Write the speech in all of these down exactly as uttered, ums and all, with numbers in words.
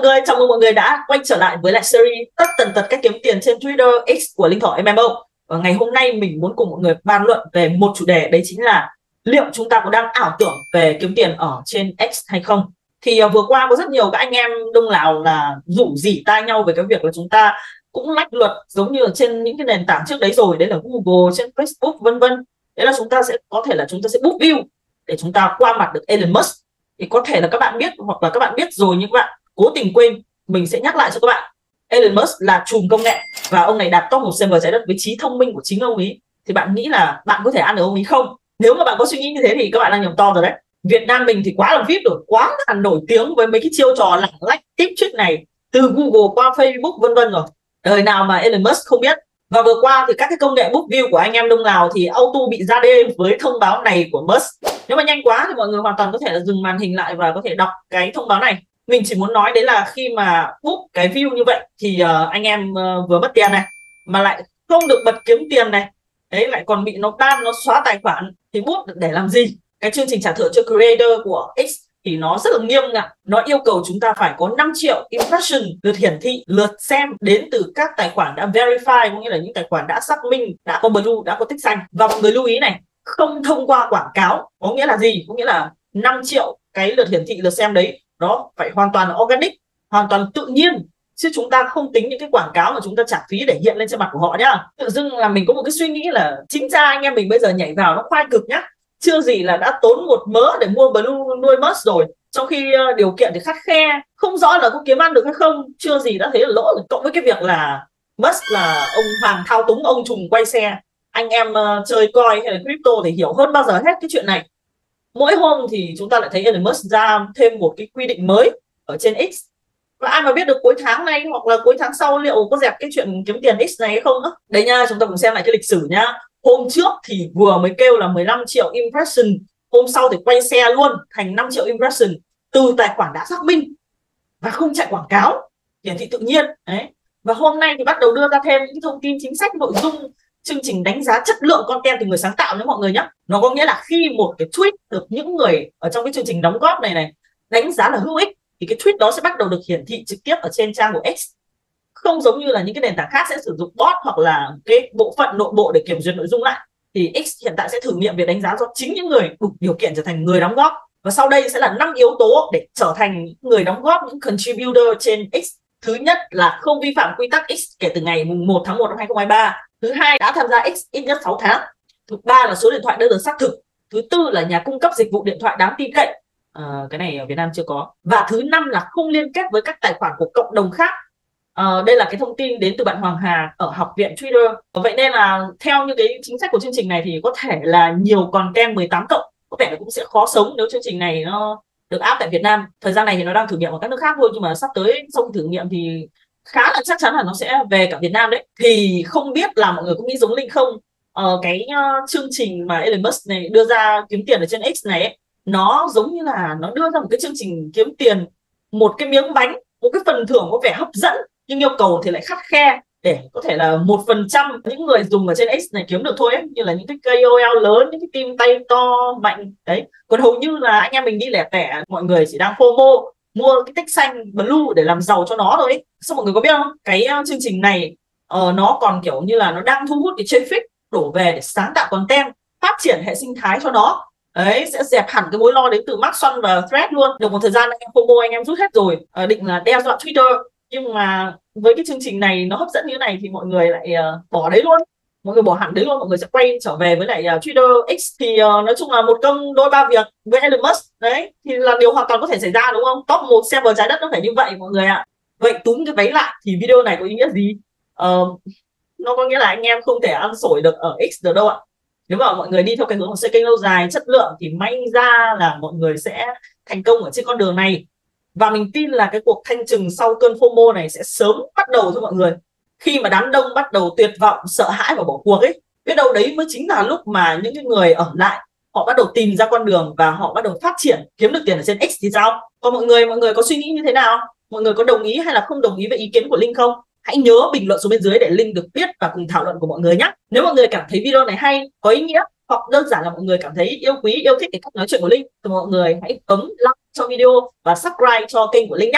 người, chào mừng mọi người đã quay trở lại với lại series tất tần tật cách kiếm tiền trên Twitter X của Linh Thỏ em em ô. Và ngày hôm nay mình muốn cùng mọi người bàn luận về một chủ đề, đấy chính là liệu chúng ta có đang ảo tưởng về kiếm tiền ở trên X hay không. Thì uh, vừa qua có rất nhiều các anh em Đông Lào là rủ rỉ tai nhau về cái việc là chúng ta cũng lách luật giống như ở trên những cái nền tảng trước đấy rồi, đấy là Google, trên Facebook vân vân. Đấy là chúng ta sẽ có thể là chúng ta sẽ book view để chúng ta qua mặt được Elon Musk. Thì có thể là các bạn biết hoặc là các bạn biết rồi, nhưng các bạn cố tình quên, mình sẽ nhắc lại cho các bạn. Elon Musk là trùm công nghệ và ông này đạt top một server trái đất với trí thông minh của chính ông ấy. Thì bạn nghĩ là bạn có thể ăn được ông ấy không? Nếu mà bạn có suy nghĩ như thế thì các bạn đang nhầm to rồi đấy. Việt Nam mình thì quá là vê i pê rồi, quá là nổi tiếng với mấy cái chiêu trò lảng lách tip trick này từ Google qua Facebook vân vân rồi. Đời nào mà Elon Musk không biết. Và vừa qua thì các cái công nghệ book view của anh em Đông Lào thì auto bị ra đê với thông báo này của Musk. Nếu mà nhanh quá thì mọi người hoàn toàn có thể là dừng màn hình lại và có thể đọc cái thông báo này. Mình chỉ muốn nói đấy là khi mà book cái view như vậy thì uh, anh em uh, vừa mất tiền này, mà lại không được bật kiếm tiền này, đấy lại còn bị nó ban, nó xóa tài khoản. Thì book để làm gì? Cái chương trình trả thưởng cho creator của X thì nó rất là nghiêm ngặt. Nó yêu cầu chúng ta phải có năm triệu impression, lượt hiển thị, lượt xem đến từ các tài khoản đã verify, có nghĩa là những tài khoản đã xác minh, đã có blue, đã có tích xanh. Và mọi người lưu ý này, không thông qua quảng cáo. Có nghĩa là gì? Có nghĩa là năm triệu cái lượt hiển thị, lượt xem đấy nó phải hoàn toàn là organic, hoàn toàn tự nhiên, chứ chúng ta không tính những cái quảng cáo mà chúng ta trả phí để hiện lên trên mặt của họ nhá. Tự dưng là mình có một cái suy nghĩ là chính ra anh em mình bây giờ nhảy vào nó khoai cực nhá, chưa gì là đã tốn một mớ để mua blue nuôi Musk rồi, trong khi uh, điều kiện thì khắt khe, không rõ là có kiếm ăn được hay không, chưa gì đã thấy là lỗ rồi. Cộng với cái việc là Musk là ông hoàng thao túng, ông trùm quay xe, anh em uh, chơi coin hay là crypto thì hiểu hơn bao giờ hết cái chuyện này. Mỗi hôm thì chúng ta lại thấy Elon Musk ra thêm một cái quy định mới ở trên X, và ai mà biết được cuối tháng này hoặc là cuối tháng sau liệu có dẹp cái chuyện kiếm tiền X này hay không nữa. Đấy nha, chúng ta cùng xem lại cái lịch sử nhá. Hôm trước thì vừa mới kêu là mười lăm triệu impression, hôm sau thì quay xe luôn thành năm triệu impression từ tài khoản đã xác minh và không chạy quảng cáo, hiển thị tự nhiên đấy. Và hôm nay thì bắt đầu đưa ra thêm những thông tin chính sách, nội dung chương trình đánh giá chất lượng content từ người sáng tạo nhé mọi người nhé. Nó có nghĩa là khi một cái tweet được những người ở trong cái chương trình đóng góp này này đánh giá là hữu ích thì cái tweet đó sẽ bắt đầu được hiển thị trực tiếp ở trên trang của X. Không giống như là những cái nền tảng khác sẽ sử dụng bot hoặc là cái bộ phận nội bộ để kiểm duyệt nội dung lại, thì X hiện tại sẽ thử nghiệm việc đánh giá do chính những người đủ điều kiện trở thành người đóng góp. Và sau đây sẽ là năm yếu tố để trở thành người đóng góp, những contributor trên X. Thứ nhất là không vi phạm quy tắc X kể từ ngày mùng một tháng một năm hai nghìn không trăm hai mươi ba. Thứ hai, đã tham gia X ít nhất sáu tháng. Thứ ba là số điện thoại đã được xác thực. Thứ tư là nhà cung cấp dịch vụ điện thoại đáng tin cậy. À, cái này ở Việt Nam chưa có. Và thứ năm là không liên kết với các tài khoản của cộng đồng khác. À, đây là cái thông tin đến từ bạn Hoàng Hà ở học viện Twitter. Vậy nên là theo như cái chính sách của chương trình này thì có thể là nhiều content mười tám cộng có vẻ là cũng sẽ khó sống nếu chương trình này nó được áp tại Việt Nam. Thời gian này thì nó đang thử nghiệm ở các nước khác thôi, nhưng mà sắp tới sau khi thử nghiệm thì khá là chắc chắn là nó sẽ về cả Việt Nam đấy. Thì không biết là mọi người có nghĩ giống Linh không? Ờ, cái uh, chương trình mà Elon Musk này đưa ra kiếm tiền ở trên X này ấy, nó giống như là nó đưa ra một cái chương trình kiếm tiền, một cái miếng bánh, một cái phần thưởng có vẻ hấp dẫn, nhưng yêu cầu thì lại khắt khe để có thể là một phần trăm những người dùng ở trên X này kiếm được thôi ấy, như là những cái ca o lờ lớn, những cái team tay to mạnh đấy. Còn hầu như là anh em mình đi lẻ tẻ, mọi người chỉ đang FOMO mua cái tích xanh blue để làm giàu cho nó rồi ấy. Sao mọi người có biết không, cái uh, chương trình này uh, nó còn kiểu như là nó đang thu hút cái traffic đổ về để sáng tạo content, phát triển hệ sinh thái cho nó đấy, sẽ dẹp hẳn cái mối lo đến từ Mark Sun và Thread luôn. Được một thời gian anh em FOMO anh em rút hết rồi, uh, định là đe dọa Twitter, nhưng mà với cái chương trình này nó hấp dẫn như thế này thì mọi người lại uh, bỏ đấy luôn, mọi người bỏ hẳn đấy luôn, mọi người sẽ quay trở về với lại uh, Twitter X. Thì uh, nói chung là một công đôi ba việc với Elon Musk đấy, thì là điều hoàn toàn có thể xảy ra đúng không? Top một server trái đất nó phải như vậy mọi người ạ. À. Vậy túm cái váy lại thì video này có ý nghĩa gì? Uh, nó có nghĩa là anh em không thể ăn sổi được ở X được đâu ạ. Nếu mà mọi người đi theo cái hướng xây kênh lâu dài, chất lượng thì may ra là mọi người sẽ thành công ở trên con đường này. Và mình tin là cái cuộc thanh trừng sau cơn FOMO này sẽ sớm bắt đầu thôi mọi người. Khi mà đám đông bắt đầu tuyệt vọng, sợ hãi và bỏ cuộc ấy, biết đâu đấy mới chính là lúc mà những cái người ở lại họ bắt đầu tìm ra con đường và họ bắt đầu phát triển, kiếm được tiền ở trên X thì sao? Còn mọi người, mọi người có suy nghĩ như thế nào? Mọi người có đồng ý hay là không đồng ý với ý kiến của Linh không? Hãy nhớ bình luận xuống bên dưới để Linh được biết và cùng thảo luận của mọi người nhé. Nếu mọi người cảm thấy video này hay, có ý nghĩa, hoặc đơn giản là mọi người cảm thấy yêu quý, yêu thích cái cách nói chuyện của Linh, thì mọi người hãy bấm like cho video và subscribe cho kênh của Linh nhé.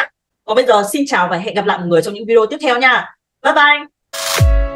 Còn bây giờ xin chào và hẹn gặp lại mọi người trong những video tiếp theo nha. Bye bye.